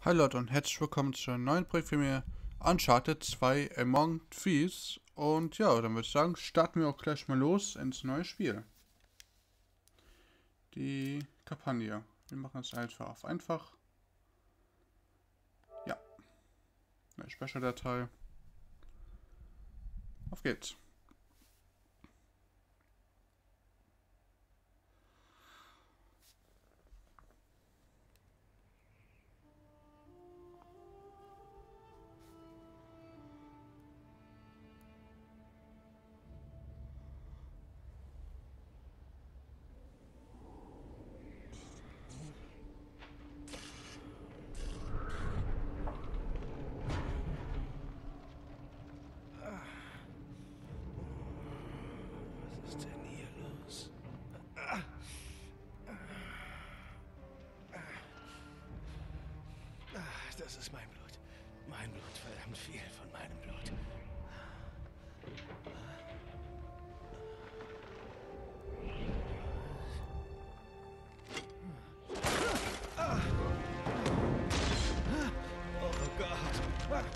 Hi Leute und herzlich willkommen zu einem neuen Projekt von mir, Uncharted 2 Among Thieves. Und ja, dann würde ich sagen, starten wir auch gleich mal los ins neue Spiel. Die Kampagne. Wir machen es einfach auf einfach. Ja, eine Speicherdatei. Auf geht's. Was ist denn hier los? Das ist mein Blut. Mein Blut, verdammt viel von meinem Blut. Oh Gott.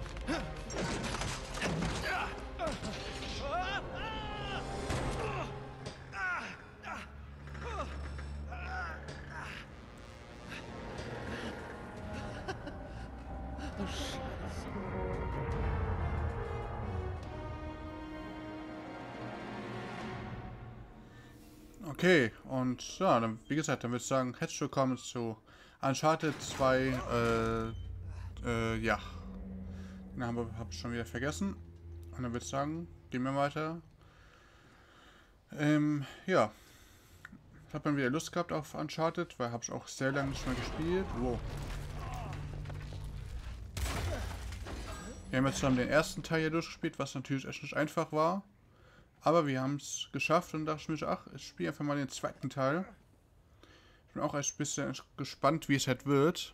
Okay, und ja, dann, wie gesagt, dann würde ich sagen, herzlich willkommen zu Uncharted 2, ja. Den Namen habe ich schon wieder vergessen. Und dann würde ich sagen, gehen wir weiter. Ja. Ich habe dann wieder Lust gehabt auf Uncharted, weil habe ich auch sehr lange nicht mehr gespielt. Wow. Wir haben jetzt zusammen den ersten Teil hier durchgespielt, was natürlich echt nicht einfach war. Aber wir haben es geschafft und dachte ich mir, ach, ich spiele einfach mal den zweiten Teil. Ich bin auch echt ein bisschen gespannt, wie es halt wird.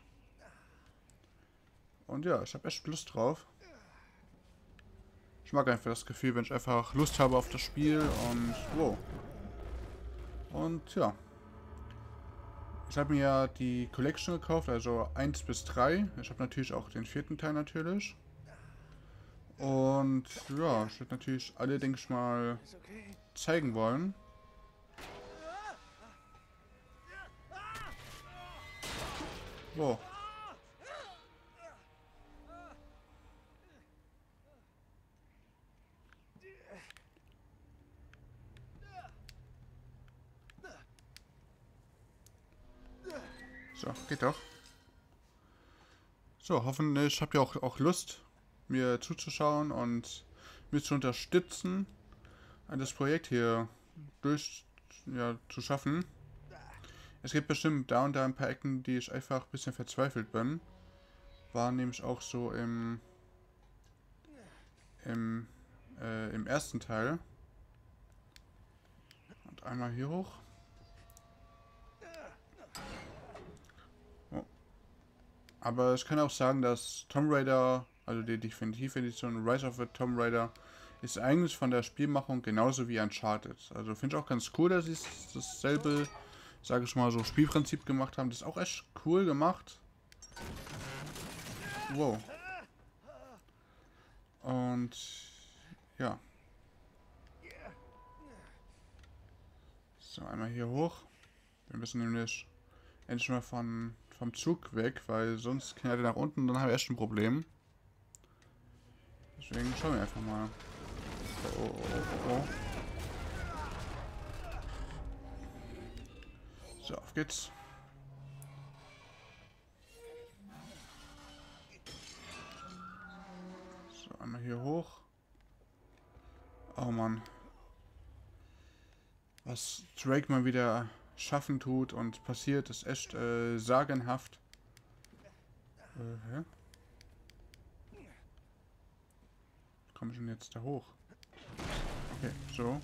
Und ja, ich habe echt Lust drauf. Ich mag einfach das Gefühl, wenn ich einfach Lust habe auf das Spiel und wow. Und ja. Ich habe mir ja die Collection gekauft, also 1 bis 3. Ich habe natürlich auch den vierten Teil natürlich. Und ja, ich werde natürlich alle, denke ich mal, Ist okay. zeigen wollen. Wow. So, geht doch. So, hoffentlich habt ihr auch Lust, mir zuzuschauen und mich zu unterstützen, das Projekt hier zu schaffen. Es gibt bestimmt da und da ein paar Ecken, die ich einfach ein bisschen verzweifelt bin. War nämlich auch so im ersten Teil. Und einmal hier hoch. Oh. Aber ich kann auch sagen, dass Tomb Raider, also die Definitive Edition Rise of the Tomb Raider, ist eigentlich von der Spielmachung genauso wie Uncharted. Also finde ich auch ganz cool, dass sie dasselbe, sage ich mal, so Spielprinzip gemacht haben. Das ist auch echt cool gemacht. Wow. Und ja. So, einmal hier hoch. Wir müssen nämlich endlich mal vom Zug weg, weil sonst knallt er nach unten und dann haben wir echt ein Problem. Deswegen schauen wir einfach mal. Oh, oh, oh, oh. So, auf geht's. So, einmal hier hoch. Oh Mann. Was Drake mal wieder schaffen tut und passiert, ist echt sagenhaft. Hä? Komme ich denn jetzt da hoch? Okay, so.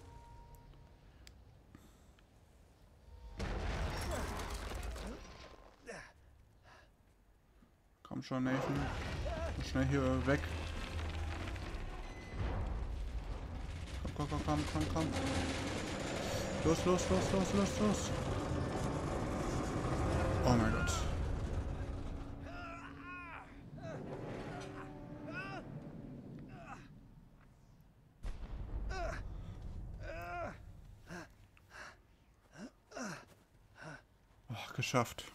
Komm schon, Nathan. Schnell hier weg. Komm, komm, komm, komm, komm. Los, los, los, los, los, los. Oh mein Gott. geschafft.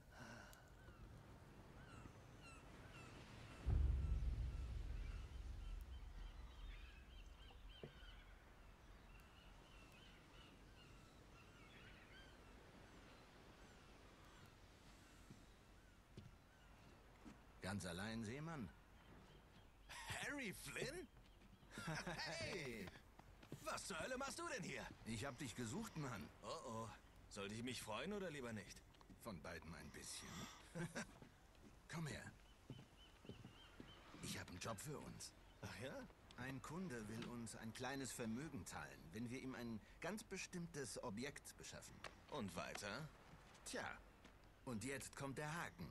Ganz allein, Seemann? Harry Flynn? Hey! Was zur Hölle machst du denn hier? Ich hab dich gesucht, Mann. Oh oh. Sollte ich mich freuen oder lieber nicht? Von beiden ein bisschen. Komm her. Ich habe einen Job für uns. Ach ja? Ein Kunde will uns ein kleines Vermögen teilen, wenn wir ihm ein ganz bestimmtes Objekt beschaffen. Und weiter? Tja, und jetzt kommt der Haken.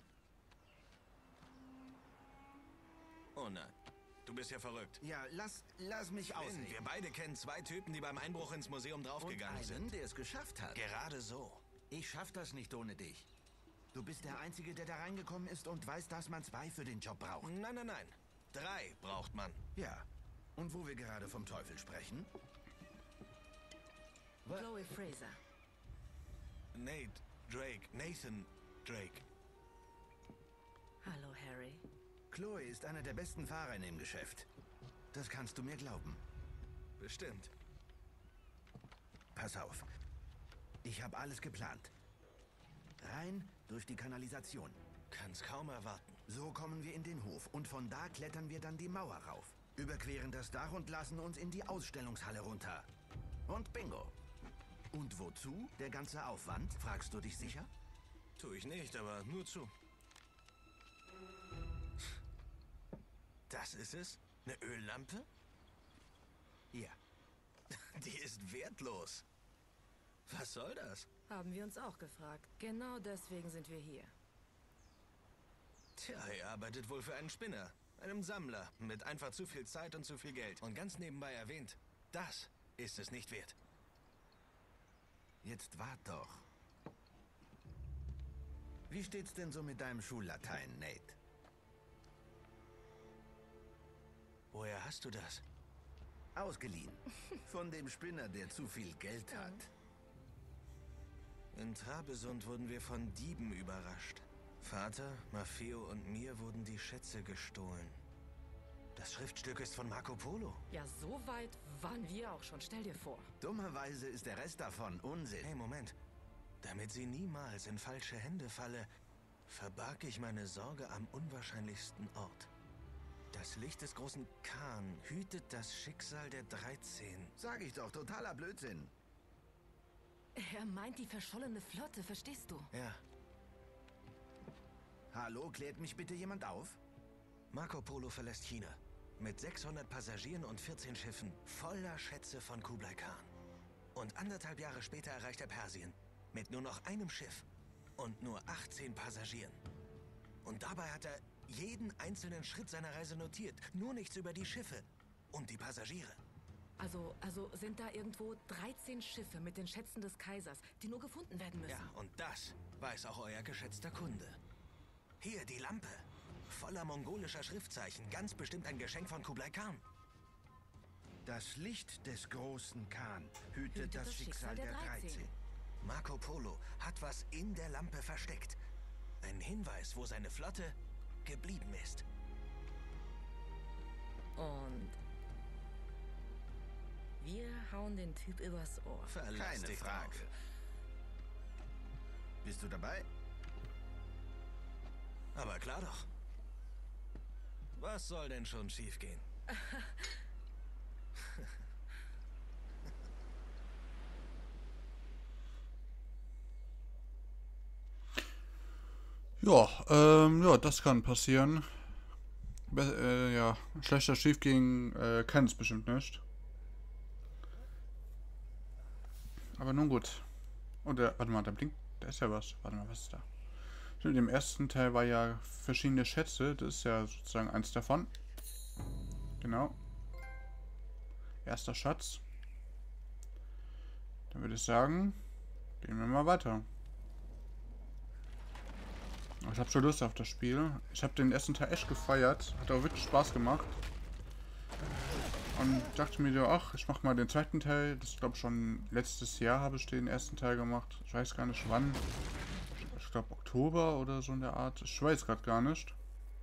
Oh nein. Du bist ja verrückt. Ja, lass mich Flynn, ausreden. wir beide kennen zwei Typen, die beim Einbruch ins Museum draufgegangen Und einen, sind. der es geschafft hat. Gerade so. Ich schaff das nicht ohne dich. Du bist der Einzige, der da reingekommen ist und weiß, dass man 2 für den Job braucht. Nein, nein, nein. 3 braucht man. Ja. Und wo wir gerade vom Teufel sprechen? Chloe Fraser. Nathan Drake. Hallo, Harry. Chloe ist einer der besten Fahrer in dem Geschäft. Das kannst du mir glauben. Bestimmt. Pass auf. Ich habe alles geplant. Rein durch die Kanalisation. Kann's kaum erwarten. So kommen wir in den Hof und von da klettern wir dann die Mauer rauf. Überqueren das Dach und lassen uns in die Ausstellungshalle runter. Und bingo. Und wozu der ganze Aufwand, fragst du dich sicher? Tu ich nicht, aber nur zu. Das ist es? Eine Öllampe? Ja. Die ist wertlos. Was soll das? Haben wir uns auch gefragt. Genau deswegen sind wir hier. Tja, er arbeitet wohl für einen Spinner. Einem Sammler mit einfach zu viel Zeit und zu viel Geld. Und ganz nebenbei erwähnt, das ist es nicht wert. Jetzt wart doch. Wie steht's denn so mit deinem Schullatein, Nate? Woher hast du das? Ausgeliehen. Von dem Spinner, der zu viel Geld hat. In Trabesund wurden wir von Dieben überrascht. Vater, Maffeo und mir wurden die Schätze gestohlen. Das Schriftstück ist von Marco Polo. Ja, so weit waren wir auch schon. Stell dir vor. Dummerweise ist der Rest davon Unsinn. Hey, Moment. Damit sie niemals in falsche Hände falle, verbarg ich meine Sorge am unwahrscheinlichsten Ort. Das Licht des großen Khan hütet das Schicksal der 13. Sag ich doch, totaler Blödsinn. Er meint die verschollene Flotte, verstehst du? Ja, Hallo, klärt mich bitte jemand auf? Marco Polo verlässt China. Mit 600 Passagieren und 14 Schiffen, voller Schätze von Kublai Khan. Und 1,5 Jahre später erreicht er Persien. Mit nur noch einem Schiff und nur 18 Passagieren. Und dabei hat er jeden einzelnen Schritt seiner Reise notiert. Nur nichts über die Schiffe und die Passagiere. Also sind da irgendwo 13 Schiffe mit den Schätzen des Kaisers, die nur gefunden werden müssen. Ja, und das weiß auch euer geschätzter Kunde. Hier, die Lampe. Voller mongolischer Schriftzeichen. Ganz bestimmt ein Geschenk von Kublai Khan. Das Licht des großen Khan hütet das Schicksal der 13. Marco Polo hat was in der Lampe versteckt. Ein Hinweis, wo seine Flotte geblieben ist. Und wir hauen den Typ übers Ohr. Verlass Keine dich Frage. drauf. Bist du dabei? Aber klar doch. Was soll denn schon schiefgehen? Ja, das kann passieren. Ja, schlechter schiefgehen kann es bestimmt nicht. Aber nun gut. Und warte mal, da blinkt, da ist ja was. Warte mal, was ist da? Stimmt, im ersten Teil war ja verschiedene Schätze. Das ist ja sozusagen eins davon. Genau. Erster Schatz. Dann würde ich sagen, gehen wir mal weiter. Ich habe schon Lust auf das Spiel. Ich habe den ersten Teil echt gefeiert. Hat auch wirklich Spaß gemacht. Und dachte mir so, ach, ich mache mal den zweiten Teil. Das glaube ich schon letztes Jahr habe ich den ersten Teil gemacht. Ich weiß gar nicht wann. ich glaube Oktober oder so in der Art. Ich weiß gerade gar nicht.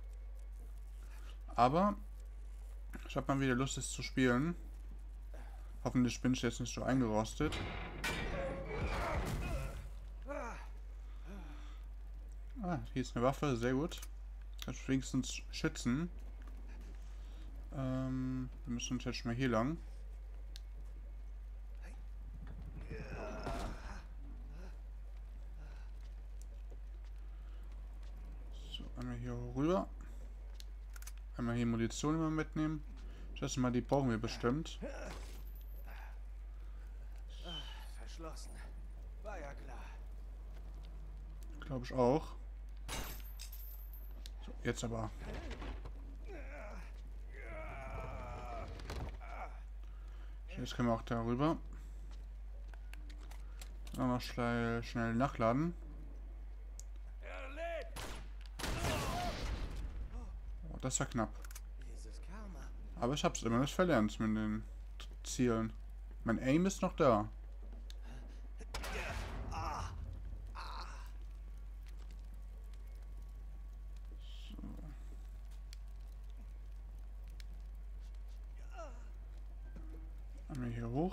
Aber ich habe mal wieder Lust, es zu spielen. Hoffentlich bin ich jetzt nicht so eingerostet. Ah, hier ist eine Waffe, sehr gut. Kann ich wenigstens schützen. Wir müssen uns jetzt mal hier lang. So, einmal hier rüber. Einmal hier Munition immer mitnehmen. Ich schätze mal, die brauchen wir bestimmt. Verschlossen. War ja klar. Glaube ich auch. So, jetzt aber. Jetzt können wir auch darüber. Dann noch schnell nachladen. Oh, das war knapp. Aber ich hab's immer nicht verlernt mit den Zielen. Mein Aim ist noch da. Einmal hier hoch.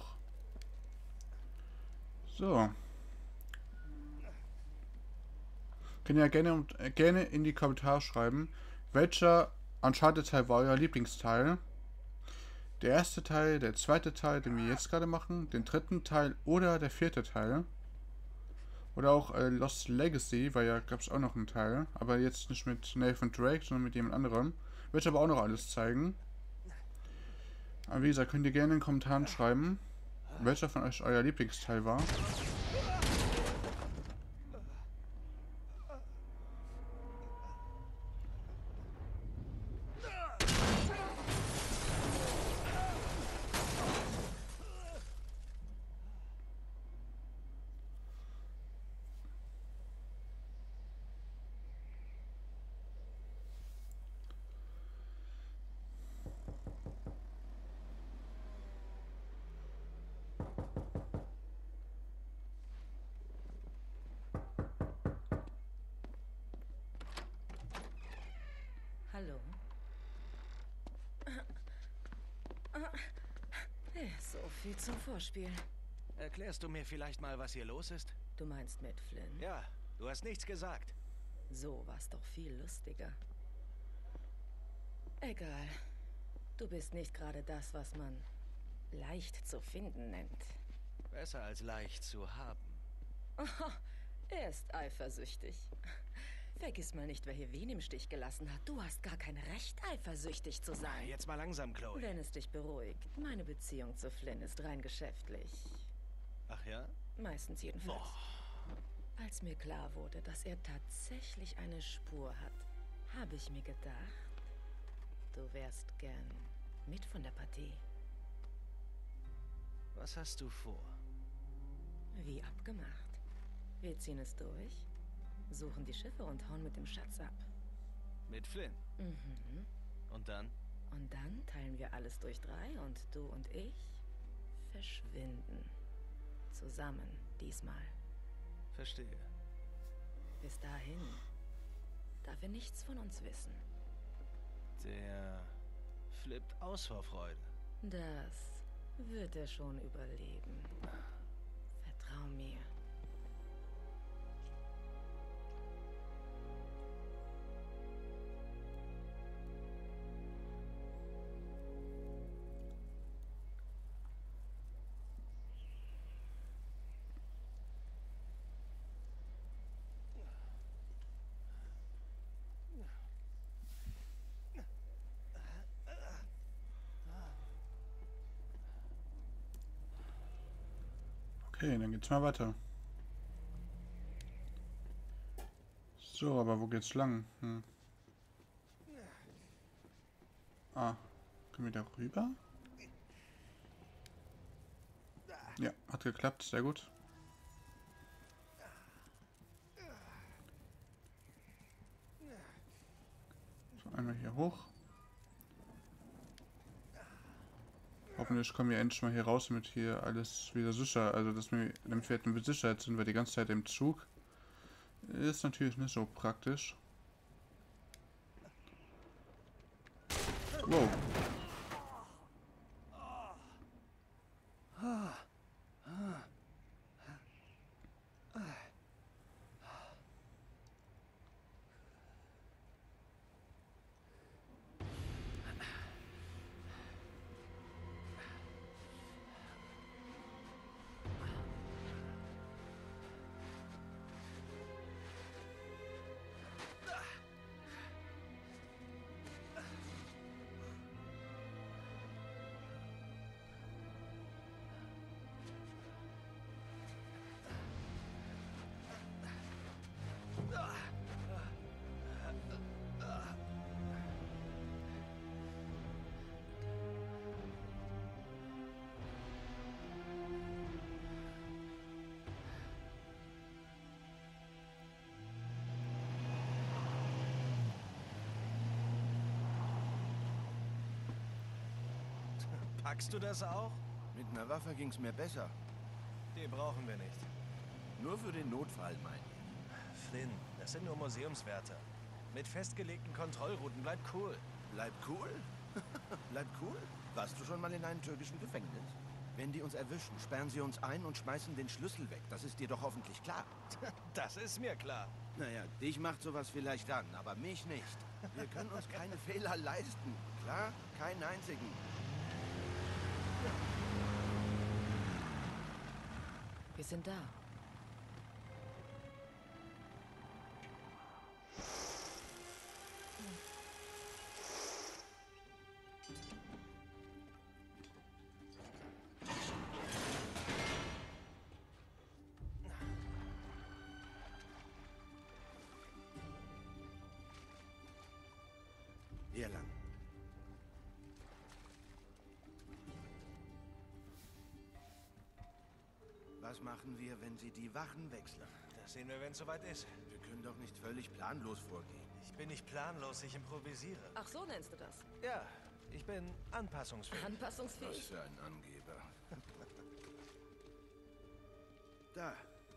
So. Könnt ihr ja gerne in die Kommentare schreiben, welcher Uncharted-Teil war euer Lieblingsteil. Der erste Teil, der zweite Teil, den wir jetzt gerade machen, den dritten Teil oder der vierte Teil. Oder auch Lost Legacy, weil ja gab es auch noch einen Teil. Aber jetzt nicht mit Nathan Drake, sondern mit jemand anderem. Wird ich aber auch noch alles zeigen. Aber wie gesagt, könnt ihr gerne in den Kommentaren schreiben, welcher von euch euer Lieblingsteil war. Hallo. So viel zum Vorspiel. Erklärst du mir vielleicht mal, was hier los ist? Du meinst mit Flynn? Ja, du hast nichts gesagt. So war's doch viel lustiger. Egal. Du bist nicht gerade das, was man leicht zu finden nennt. Besser als leicht zu haben. Oh, er ist eifersüchtig. Vergiss mal nicht, wer hier wen im Stich gelassen hat. Du hast gar kein Recht, eifersüchtig zu sein. Jetzt mal langsam, Chloe. Wenn es dich beruhigt, meine Beziehung zu Flynn ist rein geschäftlich. Ach ja? Meistens jedenfalls. Oh. Als mir klar wurde, dass er tatsächlich eine Spur hat, habe ich mir gedacht, du wärst gern mit von der Partie. Was hast du vor? Wie abgemacht. Wir ziehen es durch, suchen die Schiffe und hauen mit dem Schatz ab. Mit Flynn? Mhm. Und dann? Und dann teilen wir alles durch 3 und du und ich verschwinden. Zusammen, diesmal. Verstehe. Bis dahin darf er nichts von uns wissen. Der flippt aus vor Freude. Das wird er schon überleben. Vertrau mir. Okay, dann geht's mal weiter. So, aber wo geht's lang? Ah, können wir da rüber? Ja, hat geklappt, sehr gut. So, einmal hier hoch. Hoffentlich kommen wir endlich mal hier raus, damit hier alles wieder sicher, also dass wir, damit wir halt in Sicherheit sind, weil die ganze Zeit im Zug Ist natürlich nicht so praktisch. Wow. Packst du das auch? Mit einer Waffe ging's mir besser. Die brauchen wir nicht. Nur für den Notfall, mein ich. Flynn, das sind nur Museumswärter. Mit festgelegten Kontrollrouten, bleib cool. Bleib cool? Bleib cool? Warst du schon mal in einem türkischen Gefängnis? Wenn die uns erwischen, sperren sie uns ein und schmeißen den Schlüssel weg. Das ist dir doch hoffentlich klar. Das ist mir klar. Naja, dich macht sowas vielleicht an, aber mich nicht. Wir können uns keine Fehler leisten. Klar? Keinen einzigen. Wir sind da. Hier lang. Was machen wir, wenn sie die Wachen wechseln? Das sehen wir, wenn es soweit ist. Wir können doch nicht völlig planlos vorgehen. Ich bin nicht planlos, ich improvisiere. Ach, so nennst du das. Ja, ich bin anpassungsfähig. Was Anpassungsfähig. für ein Angeber. Da.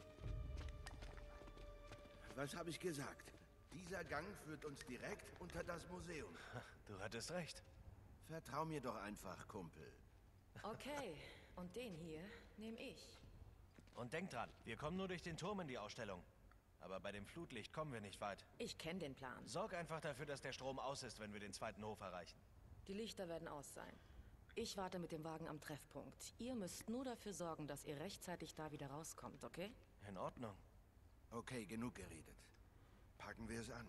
Was habe ich gesagt? Dieser Gang führt uns direkt unter das Museum. Du hattest recht. Vertrau mir doch einfach, Kumpel. Okay, und den hier nehme ich. Und denk dran, wir kommen nur durch den Turm in die Ausstellung. Aber bei dem Flutlicht kommen wir nicht weit. Ich kenne den Plan. Sorg einfach dafür, dass der Strom aus ist, wenn wir den zweiten Hof erreichen. Die Lichter werden aus sein. Ich warte mit dem Wagen am Treffpunkt. Ihr müsst nur dafür sorgen, dass ihr rechtzeitig da wieder rauskommt, okay? In Ordnung. Okay, genug geredet. Packen wir es an.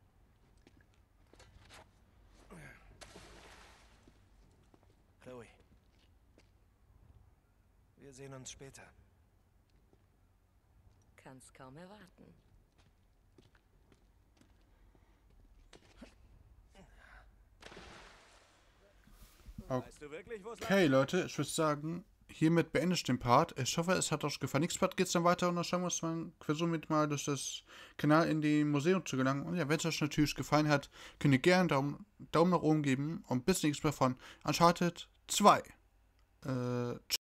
Chloe. Wir sehen uns später. Kann's kaum erwarten. Weißt du wirklich, wo es Okay, Leute, ich würde sagen, hiermit beende ich den Part. Ich hoffe, es hat euch gefallen. Nächstes Part geht es dann weiter und dann schauen wir uns mal, somit mal durch das Kanal in die Museum zu gelangen. Und ja, wenn es euch natürlich gefallen hat, könnt ihr gerne einen Daumen nach oben geben und bis nächstes Mal von Uncharted 2.